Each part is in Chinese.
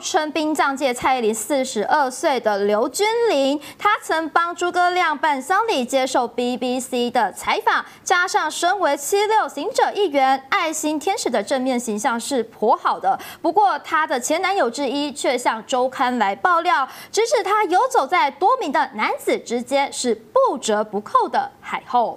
称殡葬界蔡依林42岁的刘君琳，她曾帮诸葛亮办丧礼，接受 BBC 的采访，加上身为76行者一员，爱心天使的正面形象是颇好的。不过，她的前男友之一却向周刊来爆料，指她游走在多名的男子之间，是不折不扣的海后。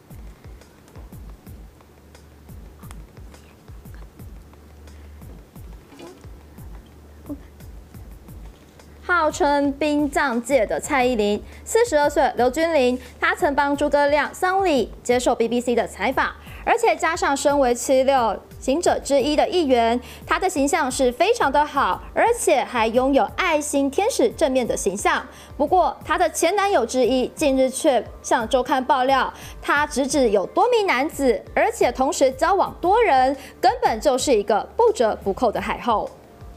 号称殡葬界的蔡依林，42岁刘君琳，她曾帮诸葛亮丧礼接受 BBC 的采访，而且加上身为76行者之一的一员，她的形象是非常的好，而且还拥有爱心天使正面的形象。不过，她的前男友之一近日却向周刊爆料，他直指有多名男子，而且同时交往多人，根本就是一个不折不扣的海后。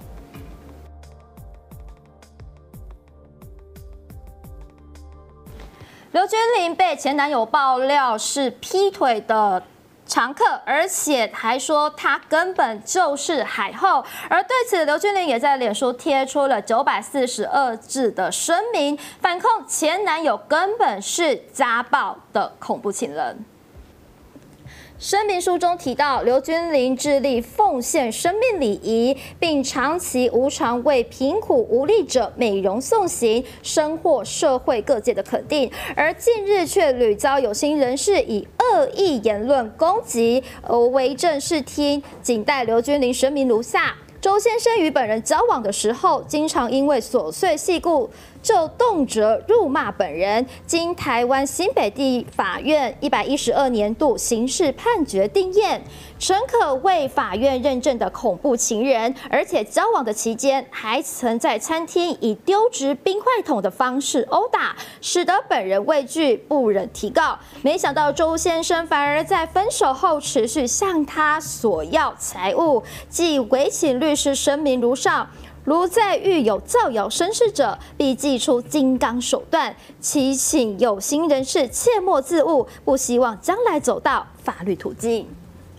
刘君琳被前男友爆料是劈腿的常客，而且还说她根本就是海后。而对此，刘君琳也在脸书贴出了942字的声明，反控前男友根本是家暴的恐怖情人。声明书中提到，刘君琳致力奉献生命礼仪，并长期无偿为贫苦无力者美容送行，深获社会各界的肯定。而近日却屡遭有心人士以恶意言论攻击，为政视听，仅待刘君琳声明如下。周先生与本人交往的时候，经常因为琐碎细故就动辄辱骂本人。经台湾新北地法院112年度刑事判决定验，诚可为法院认证的恐怖情人，而且交往的期间还曾在餐厅以丢掷冰块桶的方式殴打，使得本人畏惧不忍提告。没想到周先生反而在分手后持续向他索要财物，即委请律师声明如上。如再遇有造谣生事者，必祭出金刚手段。祈请有心人士切莫自误，不希望将来走到法律途径。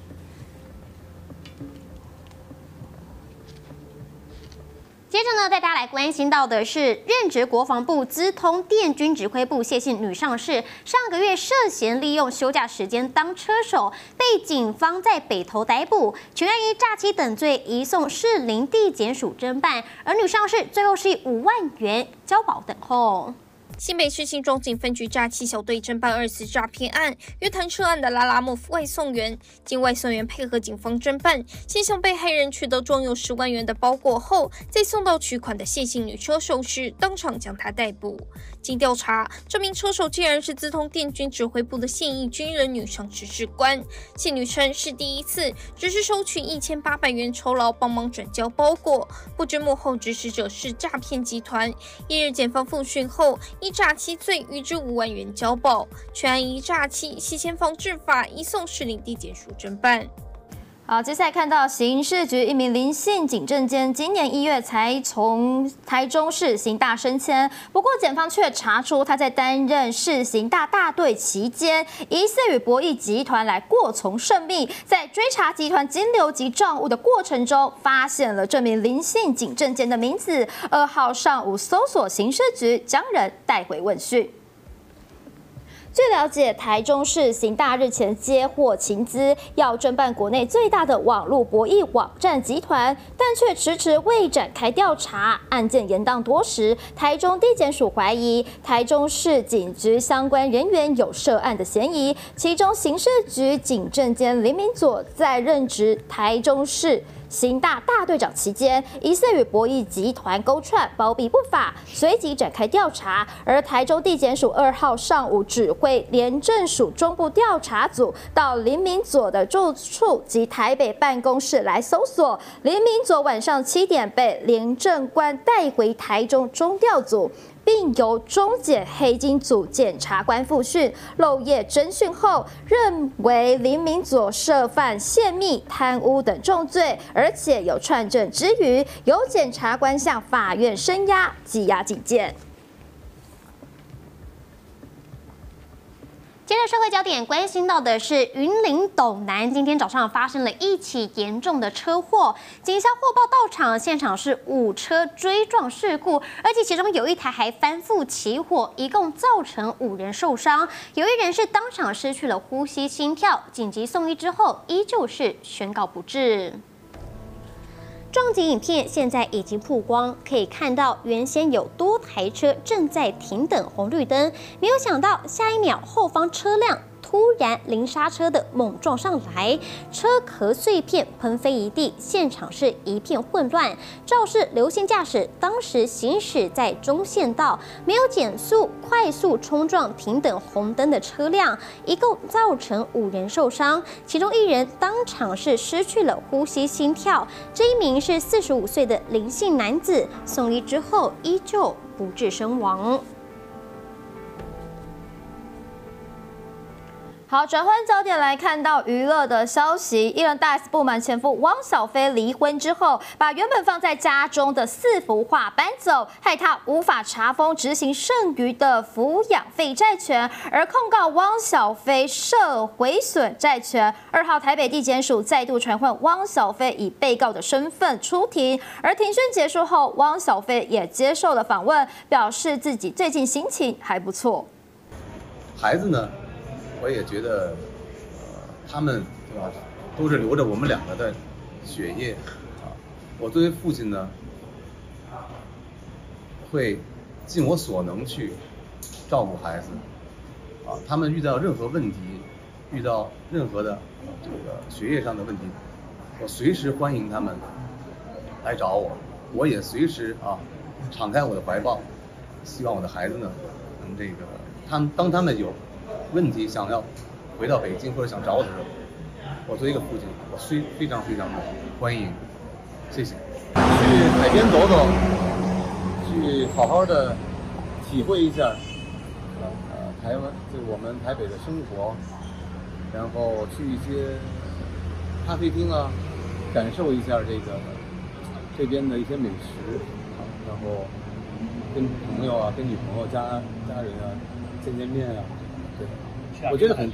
接着呢，带大家来关心到的是，任职国防部资通电军指挥部谢姓女上士，上个月涉嫌利用休假时间当车手，被警方在北投逮捕，全案依诈欺等罪移送士林地检署侦办，而女上士最后是以5万元交保等候。 新北市新庄警分局诈欺小队侦办2次诈骗案，约谈涉案的拉拉木外送员，经外送员配合警方侦办，先向被害人取得装有10万元的包裹后，再送到取款的谢姓女车手时，当场将她逮捕。经调查，这名车手竟然是资通电军指挥部的现役军人女上指示官。谢女称是第一次，只是收取1800元酬劳，帮忙转交包裹，不知幕后指使者是诈骗集团。1日检方复讯后，依诈欺罪予至5万元交保，全案依诈欺、洗钱防治法移送士林地检署侦办。 好，接下来看到刑事局一名林姓警政监，今年1月才从台中市刑大升迁，不过检方却查出他在担任市刑大大队期间，疑似与博弈集团来过从甚密，在追查集团金流及账务的过程中，发现了这名林姓警政监的名字。2号上午搜索刑事局，将人带回问讯。据了解，台中市刑大日前接获情资，要侦办国内最大的网络博弈网站集团，但却迟迟未展开调查，案件延宕多时。台中地检署怀疑台中市警局相关人员有涉案的嫌疑，其中刑事局警政监林明佐在任职台中市刑大大队长期间，疑似与博弈集团勾串，包庇不法，随即展开调查。而台中地检署2号上午指挥廉政署中部调查组到林明佐的住处及台北办公室来搜索。林明佐晚上7点被廉政官带回台中中调组，并由中检黑金组检察官复讯漏夜侦讯后，认为林明佐涉犯泄密、贪污等重罪，而且有串证之余，由检察官向法院声押羁押警戒。 接着社会焦点关心到的是云林斗南，今天早上发生了一起严重的车祸，警消获报到场，现场是5车追撞事故，而且其中有一台还翻覆起火，一共造成5人受伤，有1人是当场失去了呼吸心跳，紧急送医之后依旧是宣告不治。撞击影片现在已经曝光，可以看到原先有多台车正在停等红绿灯，没有想到下一秒后方车辆突然零刹车的猛撞上来，车壳碎片喷飞一地，现场是一片混乱。肇事刘姓驾驶当时行驶在中线道，没有减速，快速冲撞停等红灯的车辆，一共造成5人受伤，其中1人当场是失去了呼吸心跳。这一名是45岁的林姓男子，送医之后依旧不治身亡。 好，转换焦点来看到娱乐的消息，艺人大 S 不满前夫汪小菲离婚之后，把原本放在家中的4幅画搬走，害他无法查封执行剩余的抚养费债权，而控告汪小菲涉毁损债权。2号台北地检署再度传唤汪小菲以被告的身份出庭，而庭讯结束后，汪小菲也接受了访问，表示自己最近心情还不错。 孩子呢？我也觉得，他们对吧，都是流着我们2个的血液啊。我作为父亲呢，会尽我所能去照顾孩子啊。他们遇到任何问题，遇到任何的这个学业上的问题，我随时欢迎他们来找我，我也随时敞开我的怀抱，希望我的孩子呢能这个，当他们有问题想要回到北京或者想找我的时候，我作为一个父亲，我非常的欢迎，谢谢。去海边走走，去好好的体会一下台湾就我们台北的生活，然后去一些咖啡厅啊，感受一下这边的一些美食然后跟朋友啊，跟女朋友家人啊见面啊。对，我觉得很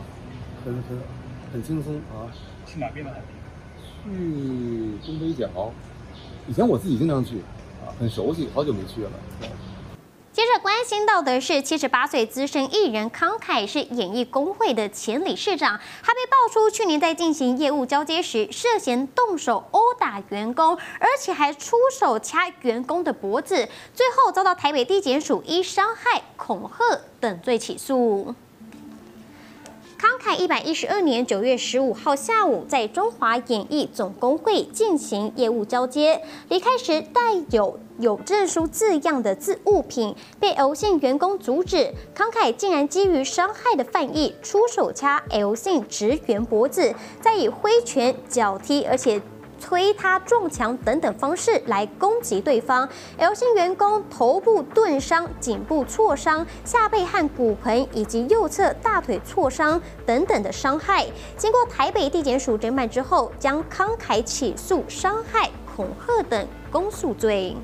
轻松啊。 去哪边的？ 去东北角，以前我自己经常去很熟悉，好久没去了。 接着关心到的是78岁资深艺人康凯，是演艺工会的前理事长。他被爆出去年在进行业务交接时，涉嫌动手殴打员工，而且还出手掐员工的脖子，最后遭到台北地检署依伤害、恐吓等罪起诉。康凯112年9月15号下午在中华演艺总工会进行业务交接，离开时带有证书字样的物品被 L 姓员工阻止，康凯竟然基于伤害的犯意出手掐 L 姓职员脖子，再以挥拳、脚踢，而且推他撞墙等等方式来攻击对方。L 姓员工头部钝伤、颈部挫伤、下背和骨盆以及右侧大腿挫伤等等的伤害。经过台北地检署侦办之后，将康凯起诉伤害、恐吓等公诉罪。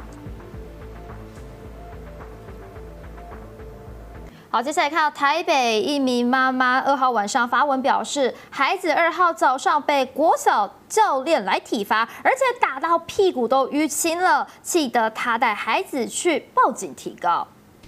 好，接下来看到台北一名妈妈2号晚上发文表示，孩子2号早上被国小教练来体罚，而且打到屁股都淤青了，气得她带孩子去报警提告。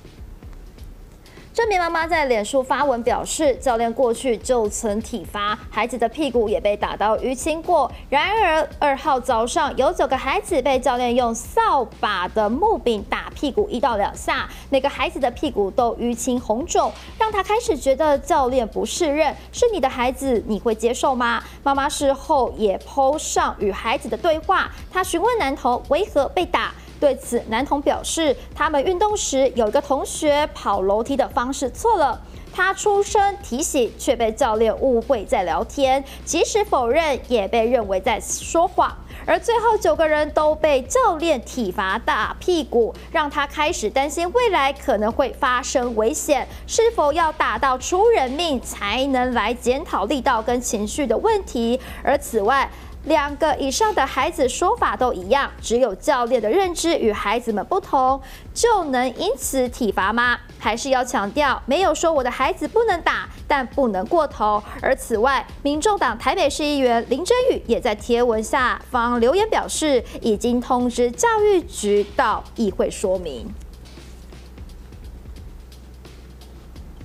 这名妈妈在脸书发文表示，教练过去就曾体罚孩子的屁股，也被打到淤青过。然而2号早上有9个孩子被教练用扫把的木柄打屁股1到2下，每个孩子的屁股都淤青红肿，让他开始觉得教练不适任。是你的孩子，你会接受吗？妈妈事后也 po 上与孩子的对话，她询问男童为何被打。对此，男童表示，他们运动时有一个同学跑楼梯的方式错了，他出声提醒，却被教练误会在聊天，即使否认，也被认为在说谎。而最后9个人都被教练体罚打屁股，让他开始担心未来可能会发生危险，是否要打到出人命才能来检讨力道跟情绪的问题。而此外， 2个以上的孩子说法都一样，只有教练的认知与孩子们不同，就能因此体罚吗？还是要强调，没有说我的孩子不能打，但不能过头。而此外，民众党台北市议员林真宇也在贴文下方留言表示，已经通知教育局到议会说明。